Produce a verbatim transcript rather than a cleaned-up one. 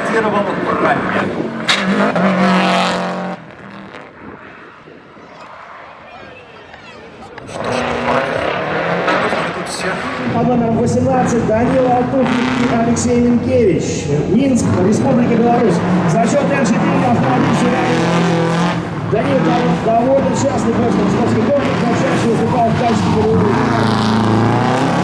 продемонстрировал ранее. По номеру восемнадцать Данила Алтухник и Алексей Минкевич. Минск, Республика Беларусь. За счет эн джи пи автомобиль Данил довольно частный просто московский гонщик, но чаще выступал в качестве